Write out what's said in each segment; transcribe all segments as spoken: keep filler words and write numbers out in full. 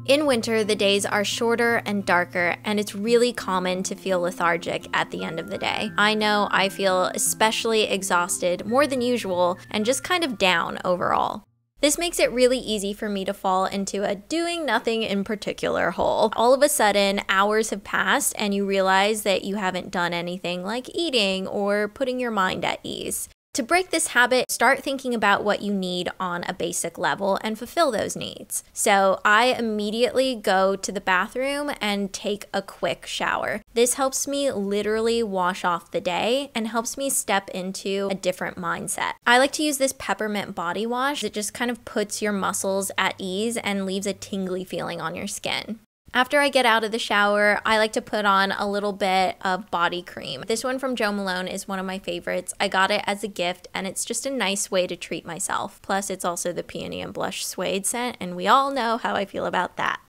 In winter, the days are shorter and darker, and it's really common to feel lethargic at the end of the day. I know I feel especially exhausted, more than usual, and just kind of down overall. This makes it really easy for me to fall into a doing nothing in particular hole. All of a sudden, hours have passed and you realize that you haven't done anything like eating or putting your mind at ease. To break this habit, start thinking about what you need on a basic level and fulfill those needs. So I immediately go to the bathroom and take a quick shower. This helps me literally wash off the day and helps me step into a different mindset. I like to use this peppermint body wash that just kind of puts your muscles at ease and leaves a tingly feeling on your skin. After I get out of the shower, I like to put on a little bit of body cream. This one from Jo Malone is one of my favorites. I got it as a gift and it's just a nice way to treat myself. Plus, it's also the Peony and Blush Suede scent, and we all know how I feel about that.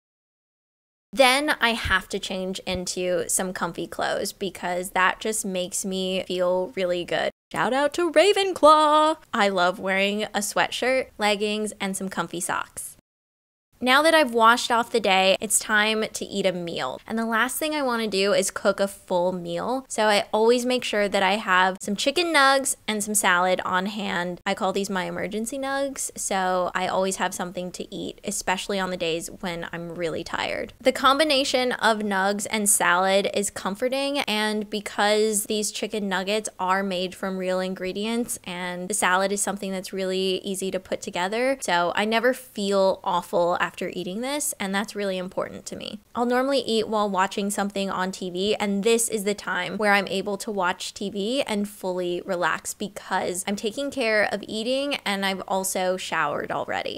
Then I have to change into some comfy clothes because that just makes me feel really good. Shout out to Ravenclaw! I love wearing a sweatshirt, leggings, and some comfy socks. Now that I've washed off the day, it's time to eat a meal. And the last thing I want to do is cook a full meal. So I always make sure that I have some chicken nugs and some salad on hand. I call these my emergency nugs. So I always have something to eat, especially on the days when I'm really tired. The combination of nugs and salad is comforting. And because these chicken nuggets are made from real ingredients and the salad is something that's really easy to put together, so I never feel awful after after eating this, and that's really important to me. I'll normally eat while watching something on T V, and this is the time where I'm able to watch T V and fully relax because I'm taking care of eating and I've also showered already.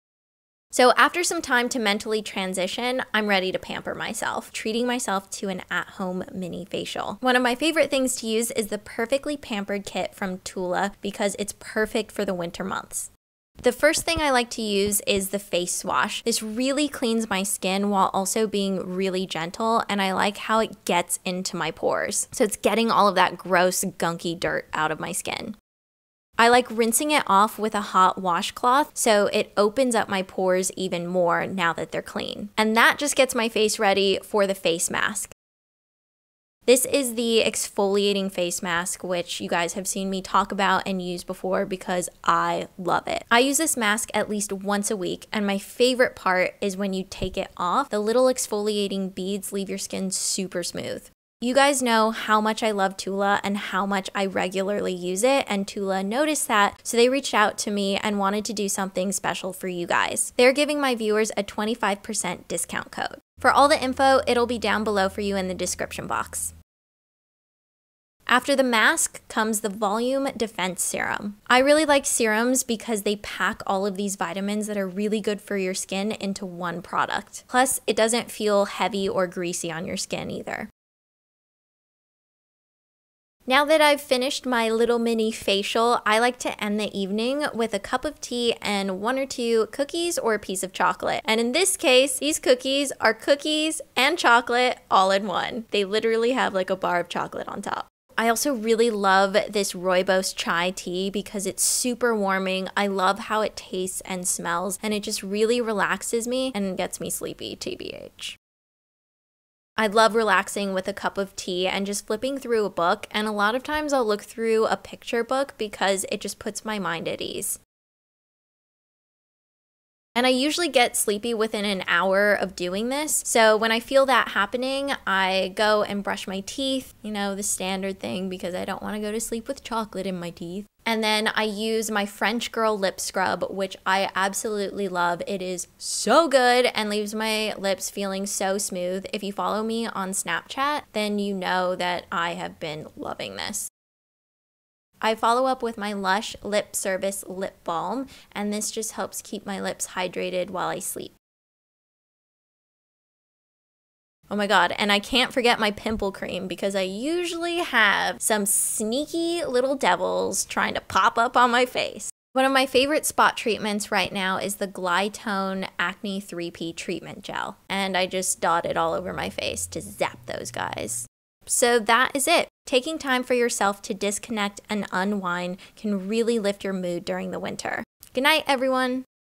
So after some time to mentally transition, I'm ready to pamper myself, treating myself to an at-home mini facial. One of my favorite things to use is the Perfectly Pampered kit from Tula because it's perfect for the winter months. The first thing I like to use is the face wash. This really cleans my skin while also being really gentle, and I like how it gets into my pores. So it's getting all of that gross, gunky dirt out of my skin. I like rinsing it off with a hot washcloth so it opens up my pores even more now that they're clean. And that just gets my face ready for the face mask. This is the exfoliating face mask, which you guys have seen me talk about and use before because I love it. I use this mask at least once a week, and my favorite part is when you take it off, the little exfoliating beads leave your skin super smooth. You guys know how much I love Tula and how much I regularly use it, and Tula noticed that, so they reached out to me and wanted to do something special for you guys. They're giving my viewers a twenty-five percent discount code. For all the info, it'll be down below for you in the description box. After the mask comes the Volume Defense Serum. I really like serums because they pack all of these vitamins that are really good for your skin into one product. Plus, it doesn't feel heavy or greasy on your skin either. Now that I've finished my little mini facial, I like to end the evening with a cup of tea and one or two cookies or a piece of chocolate. And in this case, these cookies are cookies and chocolate all in one. They literally have like a bar of chocolate on top. I also really love this Rooibos chai tea because it's super warming. I love how it tastes and smells, and it just really relaxes me and gets me sleepy, T B H. I love relaxing with a cup of tea and just flipping through a book, and a lot of times I'll look through a picture book because it just puts my mind at ease. And I usually get sleepy within an hour of doing this. So when I feel that happening, I go and brush my teeth, you know, the standard thing because I don't want to go to sleep with chocolate in my teeth. And then I use my French Girl lip scrub, which I absolutely love. It is so good and leaves my lips feeling so smooth. If you follow me on Snapchat, then you know that I have been loving this. I follow up with my Lush Lip Service Lip Balm, and this just helps keep my lips hydrated while I sleep. Oh my god, and I can't forget my pimple cream because I usually have some sneaky little devils trying to pop up on my face. One of my favorite spot treatments right now is the Glytone Acne three P Treatment Gel, and I just dot it all over my face to zap those guys. So that is it. Taking time for yourself to disconnect and unwind can really lift your mood during the winter. Good night, everyone.